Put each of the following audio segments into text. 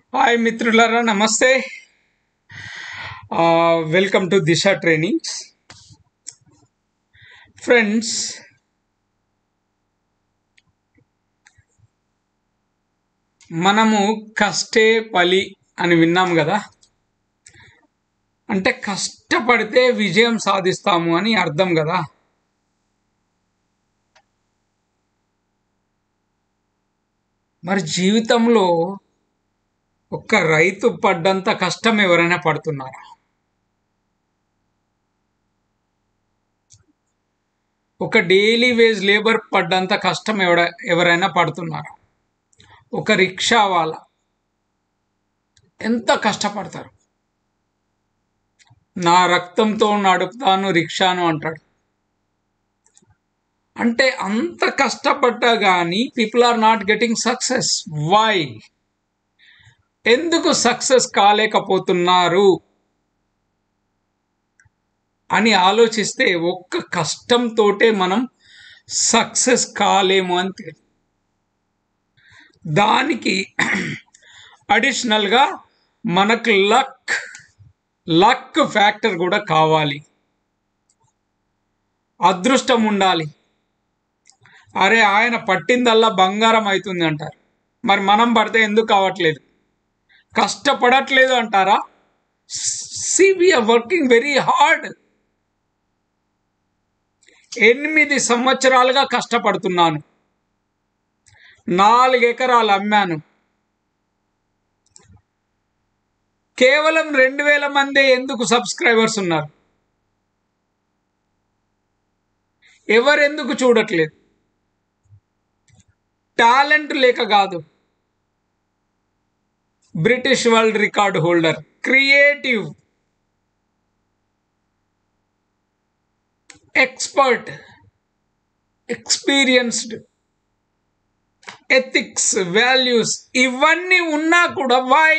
Hi మిత్రులారా, నమస్తే. Welcome to Disha trainings. Friends, మనము కష్టే ఫలి అని విన్నాం కదా. అంటే కష్టపడితే విజయం సాధిస్తాము అని అర్థం కదా. మరి జీవితంలో ఒక్క రైతు పడ్డంత కష్టం ఎవరైనా పడుతున్నారా? ఒక డైలీ వేజ్ లేబర్ పడ్డంత కష్టం ఎవరైనా పడుతున్నారా? ఒక రిక్షా వాళ్ళ ఎంత కష్టపడతారు. నా రక్తంతో నడుపుతాను రిక్షాను అంటాడు. అంటే అంత కష్టపడ్డా కానీ people are not getting success. Why? ఎందుకు సక్సెస్ కాలేకపోతున్నారు అని ఆలోచిస్తే ఒక్క కష్టంతోటే మనం సక్సెస్ కాలేము అని తెలియదు. దానికి అడిషనల్గా మనకు లక్ ఫ్యాక్టర్ కూడా కావాలి. అదృష్టం ఉండాలి. అరే, ఆయన పట్టిందల్లా బంగారం అవుతుంది అంటారు. మరి మనం పడితే ఎందుకు కావట్లేదు? కష్టపడట్లేదు అంటారా? We are working very hard. 8 సంవత్సరాలుగా కష్టపడుతున్నాను. 4 ఎకరాలు అమ్మాను. కేవలం 2000 మంది ఎందుకు సబ్స్క్రైబర్స్ ఉన్నారు? ఎవరెందుకు చూడట్లేదు? టాలెంట్ లేక కాదు. British world record holder, creative, expert, experienced, ethics, values ఇవన్నీ ఉన్నా కూడా వై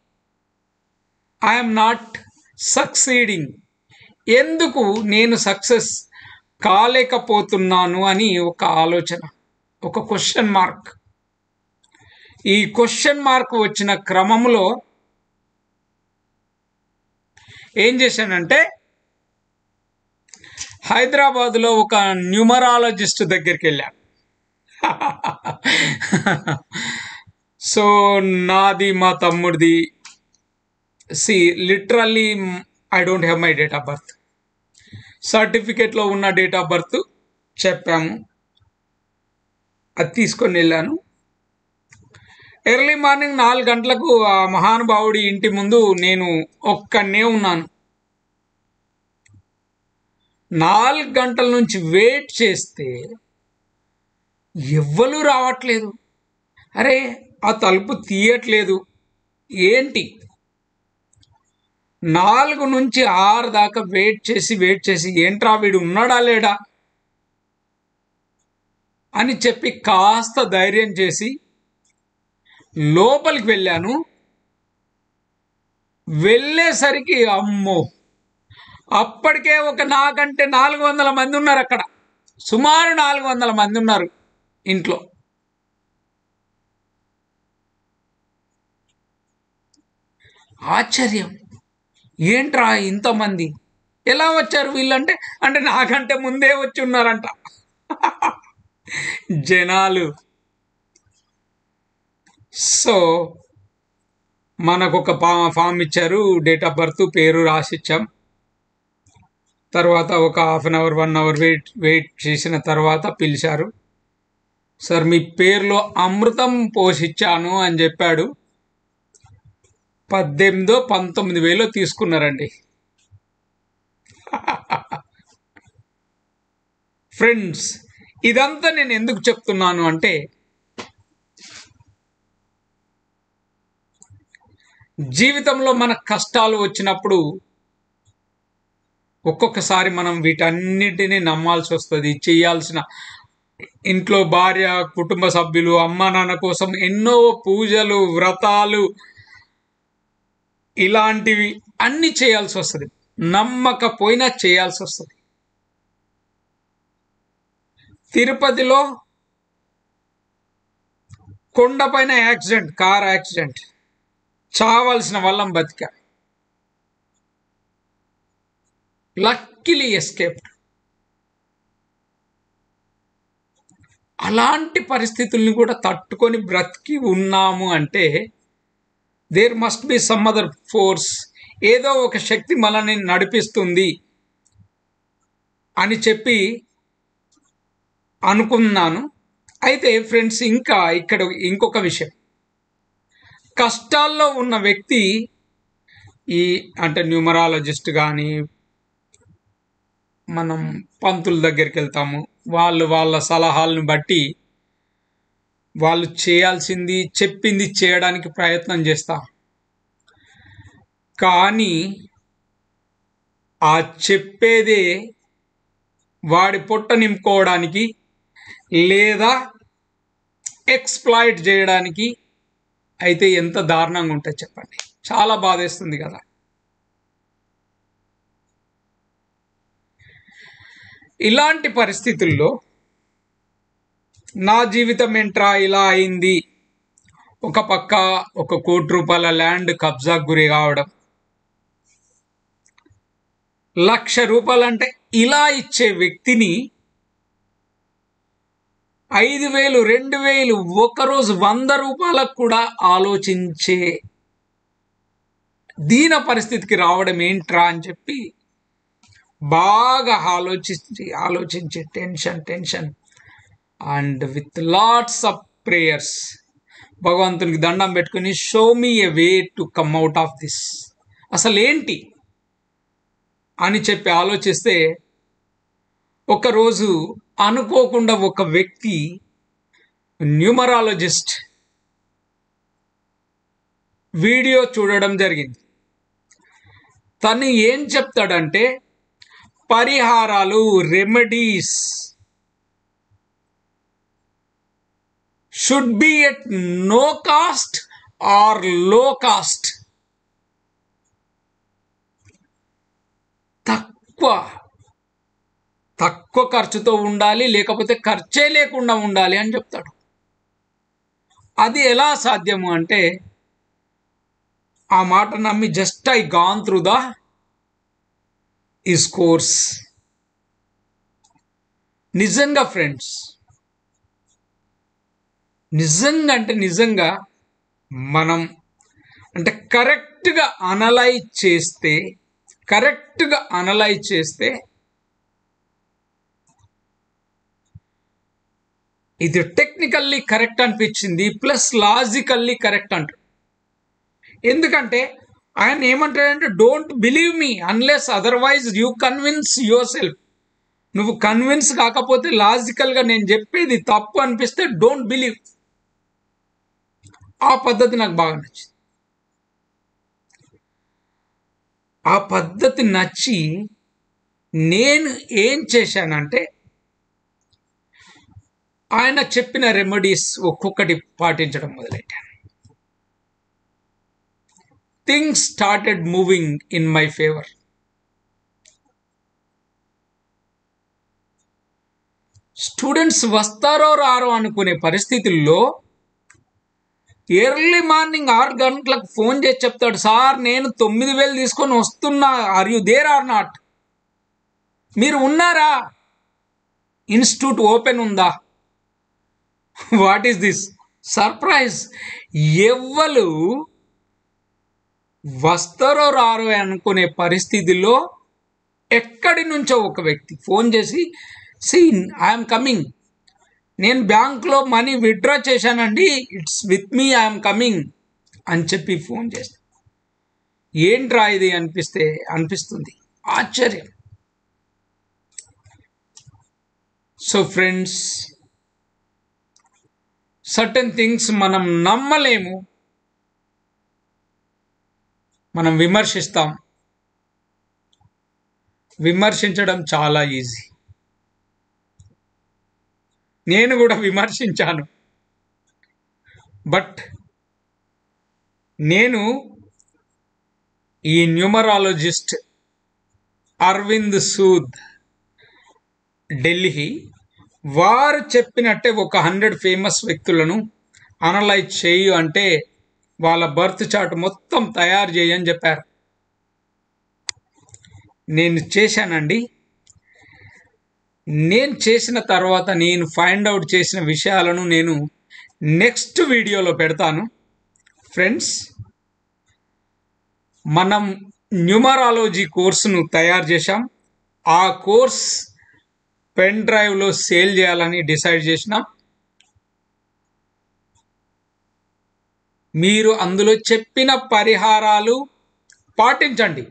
ఐఎమ్ నాట్ సక్సీడింగ్? ఎందుకు నేను సక్సెస్ కాలేకపోతున్నాను అని ఒక ఆలోచన, ఒక క్వశ్చన్ మార్క్. ఈ క్వశ్చన్ మార్క్ వచ్చిన క్రమంలో ఏం చేశానంటే, హైదరాబాద్లో ఒక న్యూమరాలజిస్ట్ దగ్గరికి వెళ్ళాను. సో నాది, మా తమ్ముడిది, literally I don't have my date of birth. సర్టిఫికేట్లో ఉన్న డేట్ ఆఫ్ బర్త్ చెప్పాము. అది తీసుకొని వెళ్ళాను. ఎర్లీ మార్నింగ్ 4 గంటలకు ఆ మహానుభావుడి ఇంటి ముందు నేను ఒక్కనే ఉన్నాను. 4 గంటల నుంచి వెయిట్ చేస్తే ఎవ్వరూ రావట్లేదు. అరే, ఆ తలుపు తీయట్లేదు ఏంటి? 4 నుంచి 6 దాకా వెయిట్ చేసి ఏంట్రా వీడు ఉన్నాడా లేడా అని చెప్పి కాస్త ధైర్యం చేసి లోపలికి వెళ్ళాను. వెళ్ళేసరికి అమ్మో, అప్పటికే ఒక నాకంటే 400 మంది ఉన్నారు అక్కడ. సుమారు 400 మంది ఉన్నారు ఇంట్లో. ఆశ్చర్యం, ఏంట్రా ఇంతమంది ఎలా వచ్చారు వీళ్ళంటే, అంటే నాకంటే ముందే వచ్చి ఉన్నారంట జనాలు. సో మనకు ఒక ఫామ్ ఇచ్చారు, డేట్ ఆఫ్ బర్త్, పేరు రాసిచ్చాం. తర్వాత ఒక half an hour 1 hour wait చేసిన తర్వాత పిలిచారు. సార్, మీ పేరులో అమృతం పోషించాను అని చెప్పాడు. 18,000-19,000 తీసుకున్నారండి. ఫ్రెండ్స్, ఇదంతా నేను ఎందుకు చెప్తున్నాను అంటే, జీవితంలో మన కష్టాలు వచ్చినప్పుడు ఒక్కొక్కసారి మనం వీటన్నిటిని నమ్మాల్సి వస్తుంది. చేయాల్సిన ఇంట్లో భార్య, కుటుంబ సభ్యులు, అమ్మ నాన్న కోసం ఎన్నో పూజలు, వ్రతాలు ఇలాంటివి అన్ని చేయాల్సి వస్తుంది. నమ్మకపోయినా చేయాల్సి వస్తుంది. తిరుపతిలో కొండపైన యాక్సిడెంట్, కార్ యాక్సిడెంట్. చావాల్సిన వాళ్ళం బతికా. Luckily escaped. అలాంటి పరిస్థితుల్ని కూడా తట్టుకొని బ్రతికి ఉన్నాము అంటే there must be some other force, ఏదో ఒక శక్తి మనల్ని నడిపిస్తుంది అని చెప్పి అనుకున్నాను. అయితే ఫ్రెండ్స్, ఇంకా ఇక్కడ ఇంకొక విషయం, కష్టాల్లో ఉన్న వ్యక్తి అంటే న్యూమరాలజిస్ట్ కానీ మనం పంతుల దగ్గరికి వెళ్తాము, వాళ్ళ సలహాలను బట్టి వాళ్ళు చేయాల్సింది చెప్పింది చేయడానికి ప్రయత్నం చేస్తాం. కానీ ఆ చెప్పేదే వాడి పొట్ట నింపుకోవడానికి లేదా ఎక్స్‌ప్లాయిట్ చేయడానికి అయితే ఎంత దారుణంగా ఉంటుంది చెప్పండి. చాలా బాధేస్తుంది కదా. ఇలాంటి పరిస్థితుల్లో నా జీవితం ఏంట్రా ఇలా అయింది, ఒక పక్క 1 కోటి రూపాయల ల్యాండ్ కబ్జాకు గురి కావడం, 1,00,000 రూపాయలు అంటే ఇలా ఇచ్చే వ్యక్తిని 5,000, 2,000, ఒకరోజు 100 రూపాయలకు కూడా ఆలోచించే దీన పరిస్థితికి రావడం ఏంట్రా అని చెప్పి బాగా ఆలోచించి tension and with lots of prayers భగవంతునికి దండం పెట్టుకుని show me a way to come out of this, అసలు ఏంటి అని చెప్పి ఆలోచిస్తే ఒకరోజు అనుకోకుండా ఒక వ్యక్తి న్యూమరాలజిస్ట్ వీడియో చూడడం జరిగింది. తను ఏం చెప్తాడంటే పరిహారాలు, remedies should be at no cost or low cost, తక్కువ ఖర్చుతో ఉండాలి, లేకపోతే ఖర్చే లేకుండా ఉండాలి అని చెప్తాడు. అది ఎలా సాధ్యము అంటే ఆ మాట నమ్మి just I gone through these course. నిజంగా ఫ్రెండ్స్, నిజంగా మనం అంటే కరెక్ట్గా అనలైజ్ చేస్తే ఇది టెక్నికల్లీ కరెక్ట్ అనిపించింది, ప్లస్ లాజికల్లీ కరెక్ట్ అంటాడు. ఎందుకంటే ఆయన ఏమంటాడంటే don't believe me unless otherwise you convince yourself. నువ్వు కన్విన్స్ కాకపోతే లాజికల్గా నేను చెప్పేది తప్పు అనిపిస్తే డోంట్ బిలీవ్. ఆ పద్ధతి నాకు బాగా నచ్చింది. ఆ పద్ధతి నచ్చి నేను ఏం చేశానంటే ఆయన చెప్పిన రెమెడీస్ ఒక్కొక్కటి పాటించడం మొదలెట్టాను. Things started moving in my favour. Students వస్తారో రారో అనుకునే పరిస్థితుల్లో ఎర్లీ మార్నింగ్ 6 గంటలకు ఫోన్ చేసి చెప్తాడు, సార్ నేను 9,000 తీసుకొని వస్తున్నా, are you there or not, మీరు ఉన్నారా, ఇన్స్టిట్యూట్ ఓపెన్ ఉందా. What is this surprise. ఎవ్వరు వస్తారో రారో అనుకునే పరిస్థితిలో ఎక్కడి నుంచో ఒక వ్యక్తి ఫోన్ చేసి ఐఎమ్ కమింగ్, నేను బ్యాంక్లో మనీ విత్డ్రా చేశానండి, it's with me, I'm coming అని చెప్పి ఫోన్ చేస్తా. ఏంట్రా ఇది అనిపిస్తుంది, ఆశ్చర్యం. సో ఫ్రెండ్స్, సర్టెన్ థింగ్స్ మనం నమ్మలేము, మనం విమర్శిస్తాం. విమర్శించడం చాలా ఈజీ. నేను కూడా విమర్శించాను. బట్ నేను ఈ న్యూమరాలజిస్ట్ అరవింద్ సూద్, ఢిల్లీ, వారు చెప్పినట్టే ఒక 100 ఫేమస్ వ్యక్తులను అనలైజ్ చేయు అంటే వాళ్ళ బర్త్ చార్ట్ మొత్తం తయారు చేయని చెప్పారు. నేను చేశానండి. నేను చేసిన తర్వాత నేను ఫైండ్ అవుట్ చేసిన విషయాలను నేను నెక్స్ట్ వీడియోలో పెడతాను. ఫ్రెండ్స్, మనం న్యూమరాలజీ కోర్సును తయారు చేశాం. ఆ కోర్స్ పెన్ డ్రైవ్లో సేల్ చేయాలని డిసైడ్ చేసినాం. మీరు అందులో చెప్పిన పరిహారాలు పాటించండి.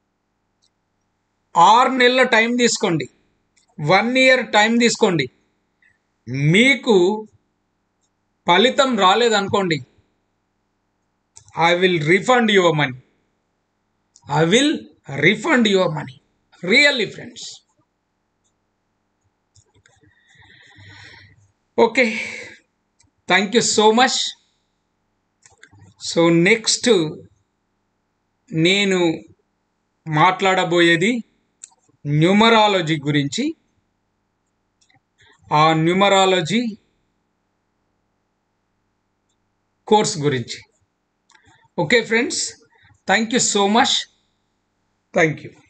6 నెలల టైం తీసుకోండి, 1 ఇయర్ టైం తీసుకోండి. మీకు ఫలితం రాలేదనుకోండి, I will refund your money. I will refund your money. Really, friends. Okay. Thank you so much. So next నేను మాట్లాడబోయేది న్యూమరాలజీ గురించి. ఆ న్యూమరాలజీ కోర్స్ గురించి. Okay friends, thank you so much. Thank you.